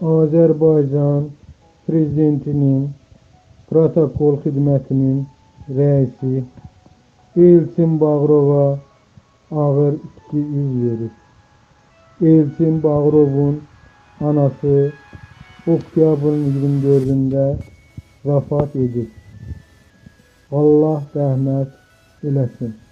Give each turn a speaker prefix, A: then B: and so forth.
A: Azərbaycan Prezidentinin protokol xidmətinin rəisi Elçin Bağırova ağır itki üz verir. Elçin Bağırovun anası oktyabrın 24'ünde vəfat edib. Allah rəhmət eləsin.